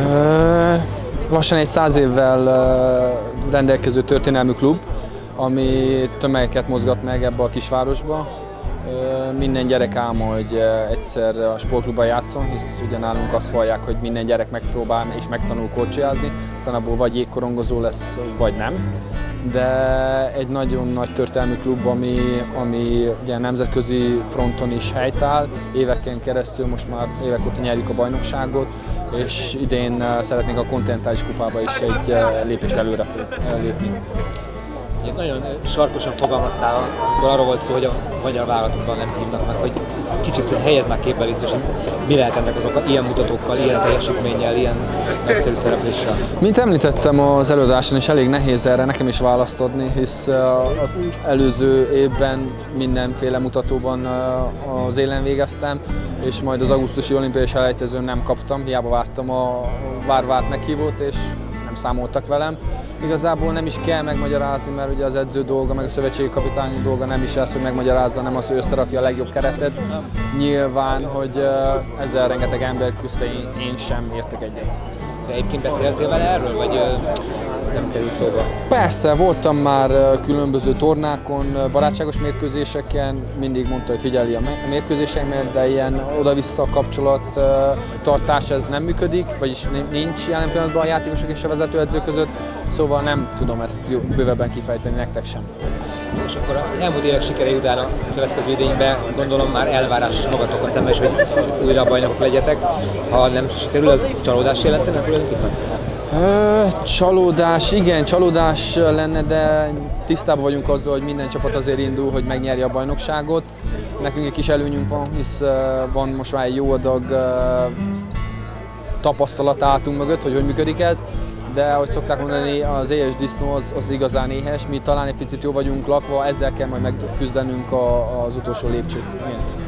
Lassan egy 100 évvel rendelkező történelmű klub, ami tömegeket mozgat meg ebbe a kisvárosba. Minden gyerek álma, hogy egyszer a sportklubban játszon, hisz ugye nálunk azt vallják, hogy minden gyerek megpróbál és megtanul kocsiázni, aztán abból vagy jégkorongozó lesz, vagy nem. De egy nagyon nagy történelmű klub, ami ugye nemzetközi fronton is helytáll. Éveken keresztül, most már évek óta nyerjük a bajnokságot, és idén szeretnénk a kontinentális kupába is egy lépést előre lépni. Nagyon sarkosan fogalmaztál, amikor arról volt szó, hogy a magyar vállalatokban nem hívnak meg, hogy kicsit helyeznek képbe légy, hogy mi lehet ennek azok ilyen mutatókkal, ilyen teljesítménnyel, ilyen nagyszerű szerepléssel. Mint említettem az előadáson is, elég nehéz erre nekem is választ adni, hisz az előző évben mindenféle mutatóban az élen végeztem, és majd az augusztusi olimpiai selejtezőn nem kaptam, hiába vártam a várvárt meghívót, és nem számoltak velem. Igazából nem is kell megmagyarázni, mert ugye az edző dolga, meg a szövetségi kapitány dolga nem is az, hogy megmagyarázza, nem az, hogy összerakja a legjobb keretet. Nyilván, hogy ezzel rengeteg ember küzd, én sem értek egyet. De egyébként beszéltél vele erről, vagy nem került szóba? Persze, voltam már különböző tornákon, barátságos mérkőzéseken, mindig mondta, hogy figyeli a mérkőzéseimet, de ilyen oda-vissza kapcsolattartás ez nem működik, vagyis nincs jelen pillanatban a játékosok és a vezetőedző között, szóval nem tudom ezt bővebben kifejteni nektek sem. És akkor az elmúlt évek sikerei után a következő idényben gondolom már elvárás magatokkal szemben is, hogy újra bajnokok legyetek. Ha nem sikerül, az csalódás jelentene tulajdonképpen? Csalódás, igen, csalódás lenne, de tisztában vagyunk azzal, hogy minden csapat azért indul, hogy megnyerje a bajnokságot. Nekünk egy kis előnyünk van, hisz van most már egy jó adag tapasztalat átunk mögött, hogy működik ez. De ahogy szokták mondani, az éhes disznó az igazán éhes, mi talán egy picit jó vagyunk lakva, ezzel kell majd megküzdenünk az utolsó lépcsőt.